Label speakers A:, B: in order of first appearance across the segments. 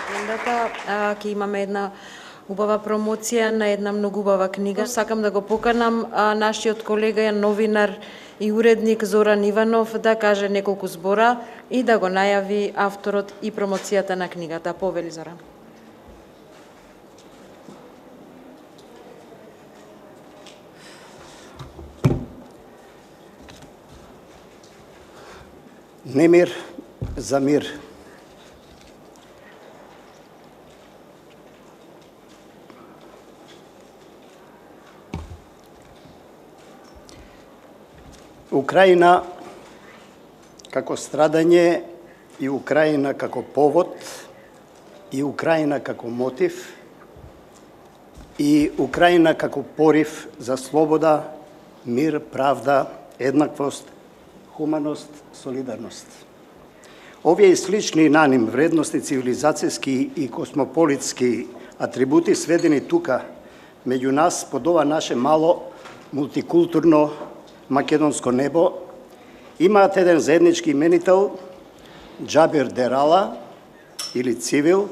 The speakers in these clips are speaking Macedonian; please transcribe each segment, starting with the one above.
A: викендата ќе имаме една убава промоција на една многу убава книга. Сакам да го поканам нашиот колега, новинар и уредник Зоран Иванов да каже неколку збора и да го најави авторот и промоцијата на книгата. Повели, Зоран.
B: Немир за мир. Украина како страдање и Украина како повод и Украина како мотив и Украина како порив за слобода, мир, правда, еднаквост, хуманост, солидарност. Овие слични на ним вредности цивилизацијски и космополитски атрибути сведени тука меѓу нас под ова наше мало мултикултурно македонско небо имаат еден заеднички именител Джабир Дерала или Цивил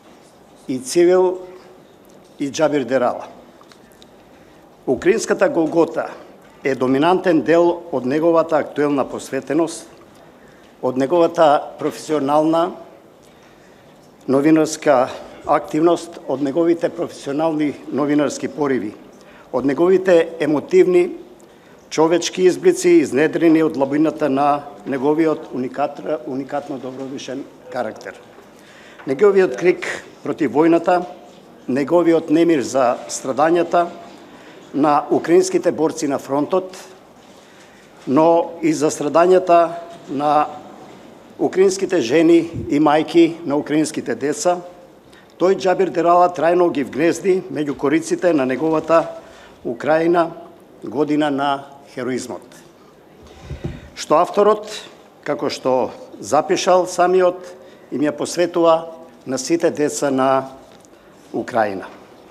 B: и Джабир Дерала. Украинската Голгота е доминантен дел од неговата актуелна посветеност, од неговата професионална новинарска активност, од неговите професионални новинарски пориви, од неговите емотивни човечки изблици изнедрени од длабината на неговиот уникатно добродушен карактер. Неговиот крик против војната, неговиот немир за страдањата на украинските борци на фронтот, но и за страдањата на украинските жени и мајки на украинските деца, тој Джабир Дерала трајно ги вгнезди меѓу кориците на неговата Украина, година на хероизмот. Што авторот, како што запишал самиот, им ја посветува на сите деца на Украина.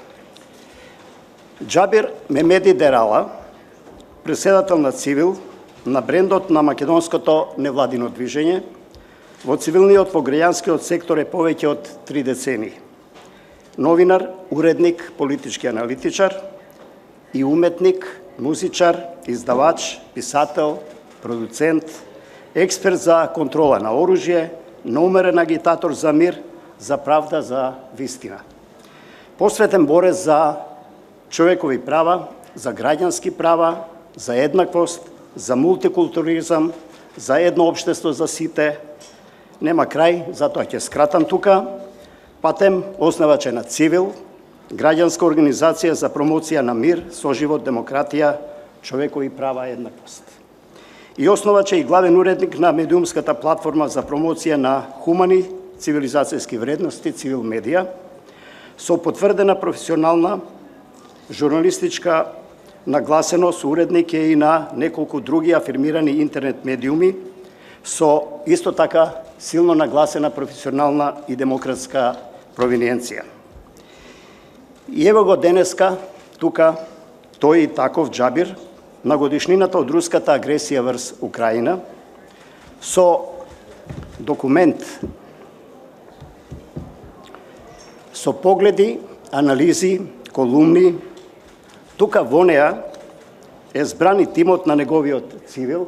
B: Джабир Мемеди Дерала, преседател на Цивил, на брендот на македонското невладино движење, во цивилниот во граѓанскиот сектор е повеќе од 3 децении. Новинар, уредник, политички аналитичар и уметник, музичар, издавач, писател, продуцент, експерт за контрола на оружје, наумерен агитатор за мир, за правда, за вистина. Посветен борец за човекови права, за граѓански права, за еднаквост, за мултикултуризам, за едно општество за сите. Нема крај, затоа ќе скратам тука. Патем основач е на Цивил, граѓанска организација за промоција на мир, соживот, демократија, човекови права и еднаквост. И основач е и главен уредник на медиумската платформа за промоција на хумани цивилизацијски вредности Цивил Медија, со потврдена професионална журналистичка нагласеност, уредник е и на неколку други афирмирани интернет медиуми, со исто така силно нагласена професионална и демократска провиненција. И ево го денеска, тука, тој и таков Джабир, на годишнината од руската агресија врз Украина, со документ, со погледи, анализи, колумни, тука во неа е збран и тимот на неговиот Цивил,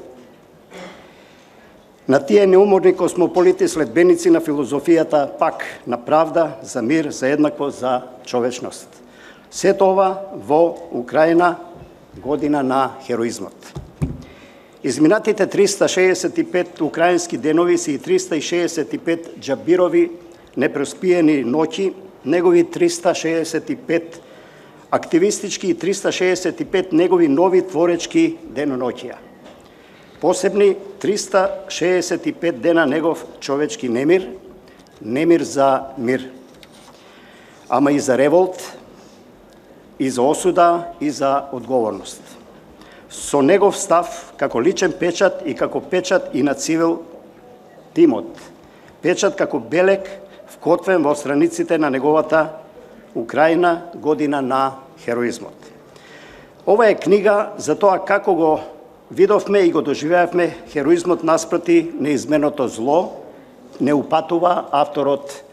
B: на тие неуморни космополити следбеници на филозофијата пак на правда, за мир, за еднаквост, за човечност. Сето ова во Украина, година на хероизмот. Изминатите 365 украински денови се и 365 Джабирови непроспиени ноќи, негови 365 активистички и 365 негови нови творечки деноноќија. Посебни 365 дена негов човечки немир, немир за мир. Ама и за револт, и за осуда, и за одговорност. Со негов став, како личен печат и како печат и на Цивил тимот. Печат како белег вкотвен во страниците на неговата Украина, година на хероизмот. Ова е книга за тоа како го видовме и го доживеавме хероизмот наспроти неизменото зло, не упатува авторот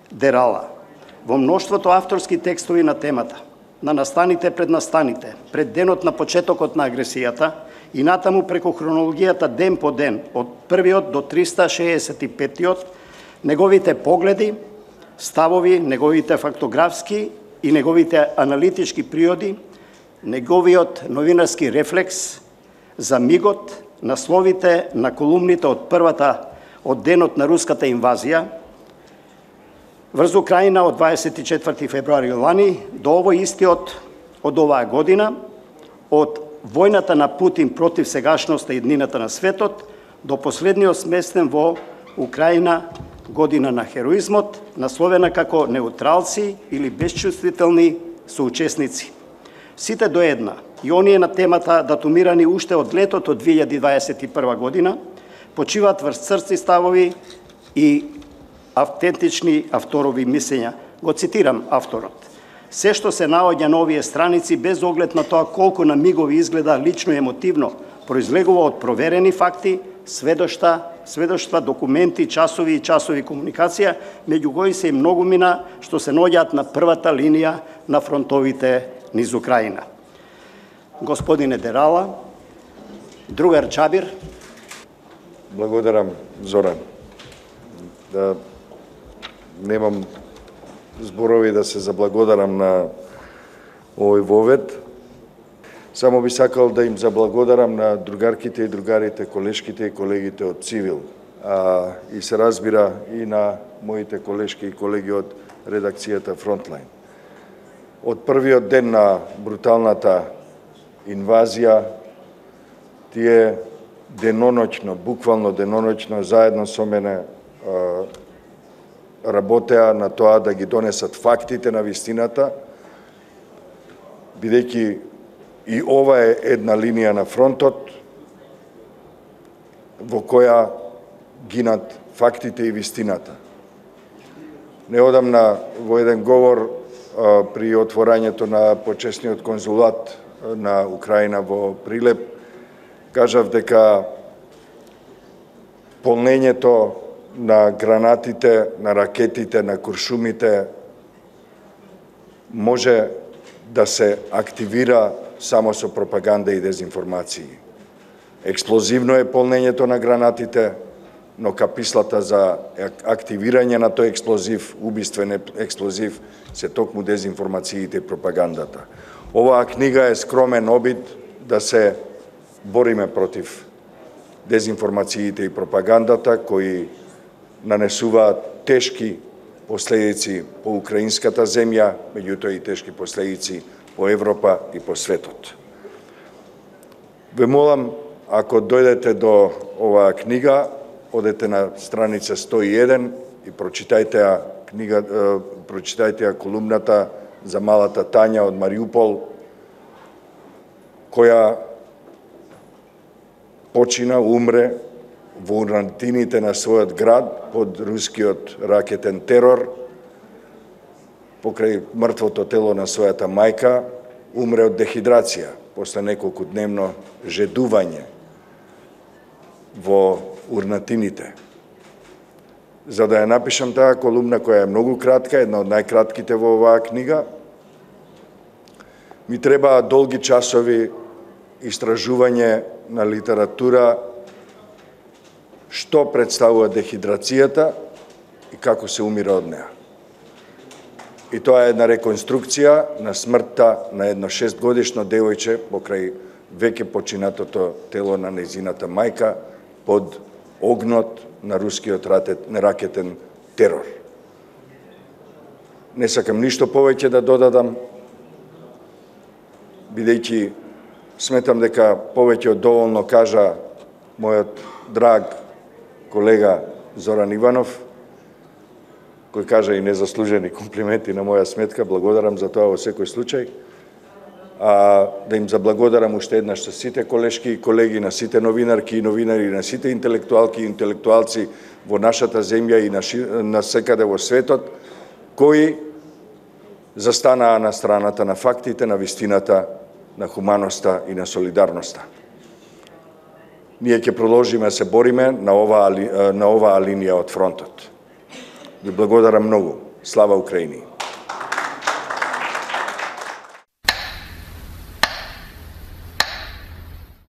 B: дерала во мноштвото авторски текстови на темата, на настаните пред настаните, пред денот на почетокот на агресијата и натаму преку хронологијата ден по ден, од првиот до 365-тиот, неговите погледи, ставови, неговите фактографски и неговите аналитички приоди, неговиот новинарски рефлекс, за мигот, насловите на колумните од денот на руската инвазија врз Украина од 24 февруари лани до овој истиот од оваа година, од војната на Путин против сегашноста и еднината на светот до последниот сместен во Украина година на хероизмот, насловена како неутралци или безчувствителни соучесници. Сите до една, и оние на темата датумирани уште од летото 2021 година, почиваат врз црци ставови и автентични авторови мислења. Го цитирам авторот. Се што се наоѓа на овие страници, без оглед на тоа колку на мигови изгледа лично и емотивно, произлегува од проверени факти, сведоштва, документи, часови и часови комуникација, меѓу кои се и многумина што се наоѓаат на првата линија на фронтовите низ Украина. Господине Дерала, другар Чабир.
C: Благодарам, Зоран. Да немам зборови да се заблагодарам на овој вовед. Само би сакал да им заблагодарам на другарките и другарите, колешките и колегите од Цивил. И се разбира и на моите колешки и колеги од редакцијата Фронтлайн. Од првиот ден на бруталната инвазија, тие деноноќно, буквално деноноќно, заедно со мене работеа на тоа да ги донесат фактите на вистината, бидејќи и ова е една линија на фронтот во која гинат фактите и вистината. Неодамна во еден говор при отворањето на почесниот конзулат на Украина во Прилеп, кажав дека полнењето на гранатите, на ракетите, на куршумите може да се активира само со пропаганда и дезинформации. Експлозивно е полнењето на гранатите, но капислата за активирање на тој експлозив, убиствен експлозив, се токму дезинформациите и пропагандата. Оваа книга е скромен обид да се бориме против дезинформациите и пропагандата, кои нанесуваат тешки последици по украинската земја, меѓутоа и тешки последици по Европа и по светот. Ве молам, ако дојдете до оваа книга, одете на страница 101 и прочитајте колумната за малата Тања од Мариупол, која почина, умре во урнатините на својот град под рускиот ракетен терор, покрај мртвото тело на својата мајка, умре од дехидрација после неколку дневно жедување во урнатините. За да ја напишам таа колумна, која е многу кратка, една од најкратките во оваа книга, ми требаа долги часови истражување на литература, што представува дехидрацијата и како се умира од неа. И тоа е една реконструкција на смртта на едно 6-годишно девојче покрај веќе починатото тело на нејзината мајка под огнот на рускиот ракетен терор. Не сакам ништо повеќе да додадам, бидејќи сметам дека повеќе од доволно кажа мојот драг колега Зоран Иванов, кој кажа и незаслужени комплименти на моја сметка, благодарам за тоа во секој случај. Да им заблагодарам уште еднаш со сите колешки и колеги, на сите новинарки и новинари, на сите интелектуалки и интелектуалци во нашата земја и на секаде во светот, кои застанаа на страната на фактите, на вистината, на хуманоста и на солидарноста. Ние ќе продолжиме да се бориме на оваа линија од фронтот. Ви благодарам многу. Слава Украини!